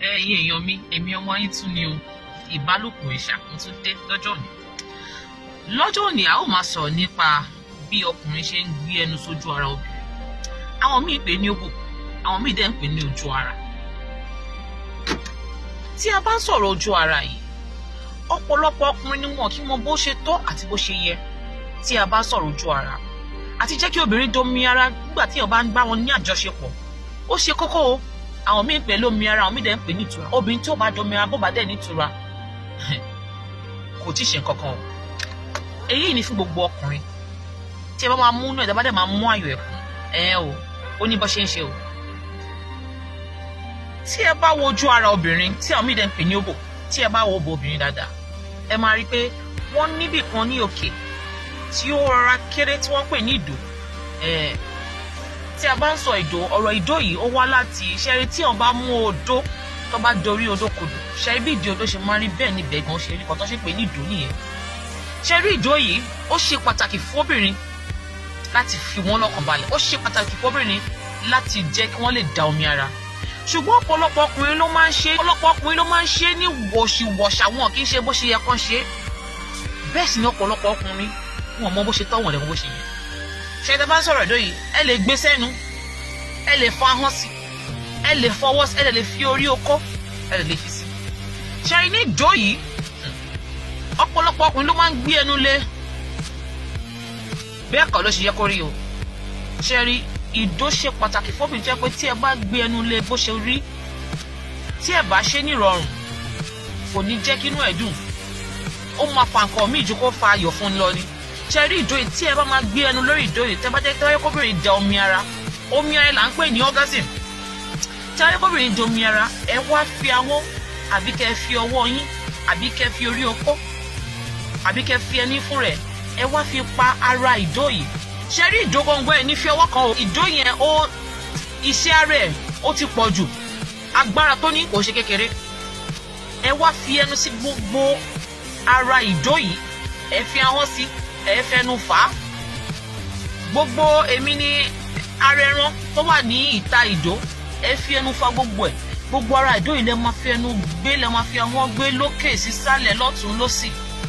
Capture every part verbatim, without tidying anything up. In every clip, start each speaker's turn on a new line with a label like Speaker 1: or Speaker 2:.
Speaker 1: ẹ̀yin èèyàn mi, èmi ọmọ yín tún ni o. Ìbálòpọ̀ ìṣàkóso dé lọ́jọ́ òní. Lọ́jọ́ òní a ó máa sọ̀rọ̀ nípa bí ọkùnrin ṣe ń gbé ẹnu sójú ara obìnrin. Àwọn míì pè ní òbò, àwọn míì dẹ̀ ń pè ní ojú ara. Tí a bá ń sọ̀rọ̀ ojú ara yìí, ọ̀pọ̀lọpọ̀ ọkùnrin ni wọn kì í mọ bó ṣe tọ́ àti bó ṣe yẹ tí a bá sọ̀rọ̀ ojú ara. Àti jẹ́ kí obìnrin domi ara nígbà tí èèyàn bá ń bá wọn ní àjọṣepọ̀. Ó ṣe kókó o. Àwọn míì pè lómi ara, àwọn míì dẹ̀ ń pè ní ìtura. Obìnrin tí ó bá domi ara bó bá dẹ̀ ní ìtura kò tí ì ṣe nǹkan kan o. Èyí ni fún gbogbo ọkùnrin. Tí ẹ bá máa mú inú ẹ̀ tí ẹ bá dẹ̀ máa mú ayọ̀ ẹ̀ kún ẹ̀ o, ó ní bó ṣe ń ṣe o. Tí ẹ bá wo ojú ara obìnrin tí àwọn míì dẹ̀ ń pè ní òbò, tí ẹ bá wo òbò obìnrin dáadáa, ẹ máa rí i pé wọ́n níbì kan ní òkè tí ó rọra kéré tí wọ́n pè ní ìdò. Tí a bá ń sọ ìdò, ọ̀rọ̀ ìdò yìí ó wá láti ṣẹ́rí tí wọ́n bá mú odó tó bá dorí odó kodò. Ṣẹ́rí bí ìdí odó ṣe máa rí bẹ́ẹ̀ ni bẹ̀gàn ṣe rí kan tó ṣe pé ní ìdò nìyẹn. Ṣẹ́rí ìdò yìí ó ṣe pàtàkì fún obìnrin láti fi wọ́n lọ́kàn balẹ̀. Ó ṣe pàtàkì fún obìnrin láti jẹ́ kí wọ́n lè da omi ara. Ṣùgbọ́n ọ̀pọ̀lọpọ̀ ọkùnrin ló máa ń ṣe ọ̀pọ̀lọpọ̀ ọkùnrin ló máa ń ṣe ní wọ̀ṣìwọ̀ṣà, wọn kì í ṣe bó ṣe yẹ kán ṣe. Bẹ́ẹ̀ sì ni ọ̀pọ̀lọpọ̀ ọkùnrin wọn mọ bó ṣe tọ́ wọn lẹ́kọ̀ọ́ bó ṣe yẹ. Ṣé tẹ́ bá ń sọ̀rọ̀ ìdó yìí, ẹ lè gbé sẹ́nu, ẹ lè fọ ahọ́n sí, ẹ lè fọwọ́ sí, ẹ lè fi orí okó, ẹ lè fi sí. Ṣé ní ìdó yìí, ọ̀pọ̀lọpọ̀ ọkùnrin ló máa ń gbé ẹnu lé. Bẹ́ẹ̀ kọ́ ló ṣe yẹ kó rí o. Ṣé rí ìdó ṣe pàtàkì fóbìnrin jẹ́ pé tí ẹ bá gbé ẹnu lé bó ṣe rí, tí ẹ bá ṣe ní ìrọ̀rùn, kò ní jẹ́ kí inú ẹ̀ dùn. Ó máa fa nǹkan míì ju kó fa ayọ̀ fún un lọ ni. Ṣé rí ìdó yìí tí ẹ bá máa gbé ẹnu lórí ìdó yìí, tẹ́ bá jẹ́ tẹ́wọ́ kóbìnrin da omi ara, omi ara là ń pè ní orgasm. Tí ayé kóbìnrin da omi ara, ẹ wá fi ahọ́n àbí kẹ́ fi ọwọ́ yín àbí kẹ́ fi orí okó àbí kẹ́ fi ẹní fún rẹ̀, ẹ wá fi pa ara ìdó yìí. Ṣé rí ìdó gbọ̀ngbọ̀n ẹ̀ ní fi ọwọ́ kan o. Ìdó yẹn ó iṣẹ́ ara ẹ̀ ó ti pọ̀ jù. Agbára tó ní kò ṣe kékeré. Ẹ wá fi ẹnu sí gbogbo ara ìdó yìí, ẹ fi ahọ́n sí, ẹ fẹnu fà á. Gbogbo èmi ní ara ẹran tó wà ní ìta ìdó, ẹ fi ẹnu fa gbogbo ẹ̀. Gbogbo ara ìdó yìí lẹ máa fi ẹnu gbé, lẹ máa fi ahọ́n gbé lókè sísàlẹ̀ lọ́tùn lósì.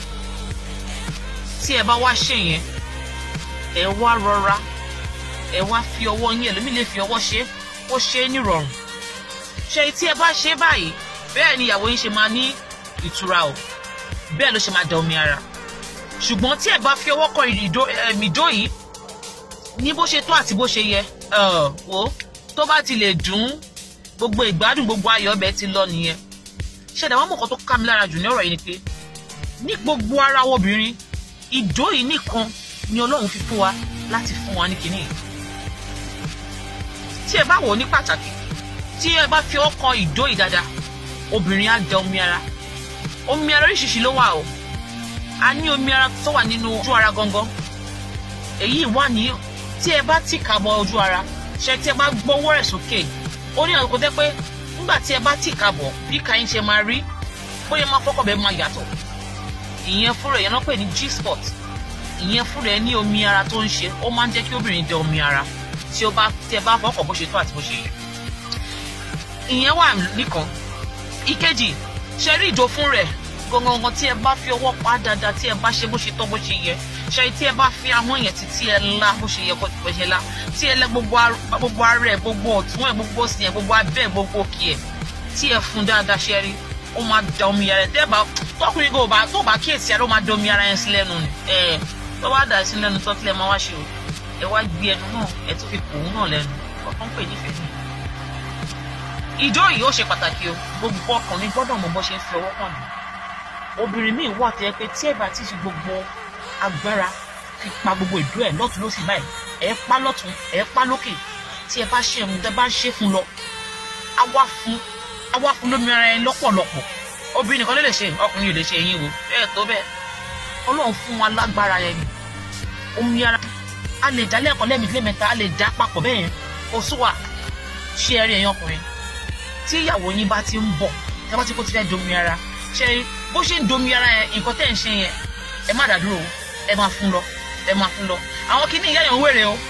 Speaker 1: Tí ẹ bá wá ṣe yẹn, ẹ wá rọra, ẹ wá fi ọwọ́ yín, ẹlòmíì lè fi ọwọ́ ṣe, ó ṣe é nírọ̀rùn. Ṣé tí ẹ bá ṣe báyìí, bẹ́ẹ̀ ni ìyàwó yín ṣe máa ní ìtura o, bẹ́ẹ̀ ló ṣe máa da omi ara. Ṣùgbọ́n tí ẹ bá fi ọwọ́ kan ìdó yìí ní bó ṣe tó àti bó ṣe yẹ, wò tó bá ti lè dùn, gbogbo ìgbádùn gbogbo ayọ̀ ọbẹ̀ ti lọ nìyẹn. Ṣé ẹ̀dá wọn mọ̀ kan tó ká mi lára jù ní ọ̀rọ̀ yìí ni pé ní gbogbo ara obìnrin, ìdó yìí nìkan ni Ọlọ́run fi fún wa láti fún wa ní kinní yìí. Tí ẹ bá wò ní pàtàkì, tí ẹ bá fi ọwọ́ kan ìdó yìí dáadáa, obìnrin á da omi ara. Omi ara oríṣiríṣi ló wà o. A ní omi ara tó wà nínú ojú ara gangan. Èyí wà ní tí ẹ bá tì ká bọ ojú ara, ṣé tí ẹ bá gbọ́wọ́ rẹ̀ sókè, ó ní àkókò tẹ́ pé nígbà tí ẹ bá tì ká bọ̀, bí kàyín ṣe máa rí, bóyá máa fọ́kọ̀ bẹ́ẹ̀ máa yàtọ̀. Ìyẹn fúnra ẹ̀ yẹn náà pè ní G-spot. Ìyẹn fúnra ẹ̀ ní omi ara tó ń ṣe, ó máa ń jẹ́ kí obìnrin da omi ara tí ó bá tí ẹ bá fọ́kọ̀ bó ṣe tó àti bó ṣe yẹ. Ìyẹn wà nìkan. Ìkejì, ṣe rí ìdó fún rẹ̀ gangan tí ẹ bá fi ọwọ́ pa dáadáa, tí ẹ bá ṣe bó ṣe tọ́ bó ṣe yẹ. Ṣe tí ẹ bá fi ahọ́n yẹn títí ẹ lá bó ṣe yẹ kó pẹ́ ṣe lá, tí ẹ lẹ gbogbo ara ẹ, gbogbo ọ̀tún ẹ, gbogbo òsì ẹ, gbogbo abẹ́ ẹ, gbogbo òkè ẹ, tí ẹ fún dáadáa, ṣe rí ó máa da omi ara ẹ. Tẹ́ bá tọkùnrin kò bá tó bá kíyèsí ẹ ló máa da omi ara yẹn sí lẹ́nu ni. Ẹ tó bá dà sí lẹ́nu tó kílẹ̀ máa wá ṣe o. Ẹ wá gbé ẹnu náà, ẹ tún fi kòun náà lẹ́nu. Ọkàn pè nífẹ̀ẹ́ ni. Ìdó yìí ó ṣe pàtàkì o. Gbogbo ọkùnrin gbọ́dọ̀ mọ bó ṣe ń fi ọwọ́ kàn ní. Obìnrin míì wà tẹ́ pé tí ẹ bá ti fi gbogbo agbára fi pa gbogbo ìdó ẹ̀ lọ́tùn lósì báyìí, ẹ pa lọ́tùn, ẹ pa lókè, tí ẹ bá ṣe ẹ̀mú, tẹ́ bá ṣe fún lọ, á wá fún á wá fún lómi ara ẹ lọ́pọ̀lọpọ̀. Obìnrin nìkan ló lè ṣe, ọkùnrin ò lè ṣe ẹ̀yin o. Bẹ́ẹ̀ tó bẹ́ẹ̀. Ọlọ́run fún wa lágbára yẹn ni. Omi ara a lè dá lẹ́ẹ̀kan lẹ́ẹ̀mejì lẹ́ẹ̀mẹ́ta, a lè dá papọ̀ bẹ́ẹ̀ yẹn. Kò sú wa. Ṣé ẹ rí ẹ̀yin ọkùnrin? Tí ìyàwó yín bá ti ń bọ̀, tẹ́ bá ti kó ti fẹ́ domi ara, ṣe bó ṣe ń domi ara yẹn, nǹkan tẹ́ ń ṣe yẹn, ẹ má dàdúró, ẹ máa fún lọ, ẹ máa fún lọ. Àwọn kìíní ìyá yẹn ń wèrè o.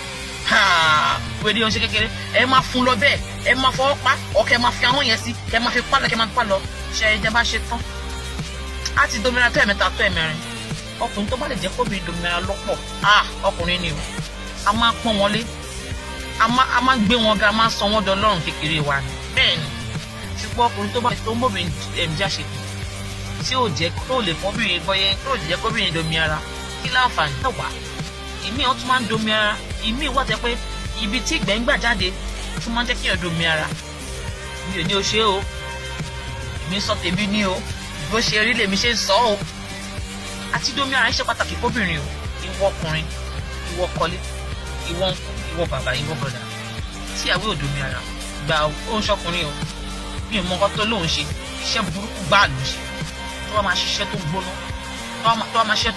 Speaker 1: wèrè oúnjẹ kékeré ẹ máa fún lọ bẹ́ẹ̀ ẹ máa fọwọ́ pa ọkẹ́ máa fi àwọn yẹn sí kẹ́ máa fi pálọ̀ kẹ́ máa fi pálọ̀ ṣe ẹ jẹ́ bá ṣe tán á ti domira tó ẹ̀mẹ́ta tó ẹ̀mẹ́rin ọkùnrin tó bá lè jẹ́ kóbìnrin domira lọ́pọ̀ ọkùnrin ni o a máa pọ́n wọn lé a máa gbé wọn ga a máa sọ wọn dọlọ́run kékeré wa ni bẹ́ẹ̀ ni ṣùgbọ́n ọkùnrin tó bá tó ń bóbìnrin ẹ̀mí jáṣe tí ò jẹ́ tó lè fọ́bìnrin bọ́yẹ tó lè jẹ́ kóbìnrin domi ara kí láǹfààní náà wà ìmí ọ̀ tún máa ń domi ara ìmí wà tẹ́ pé ibi tí ìgbẹ́ ń gbà jáde tún máa ń jẹ́ kí èèyàn domi ara mi ò ní o ṣe o èmi sọ tèmi ní o bó ṣe rí lèmi ṣe ń sọ o àti domi ara ń ṣe pàtàkì kóbìnrin o ìwọ ọkùnrin ìwọ kọlé ìwọ ńkù ìwọ bàbá ìwọ bọ̀dà tí ìyàwó ò domi ara gba ó ń ṣọkùnrin o mi ò mọ nǹkan tó lóun ṣe iṣẹ́ burúkú gbáà ló ṣe tó wá máa ṣiṣẹ́ tó gbóná tó wá máa ṣiṣẹ́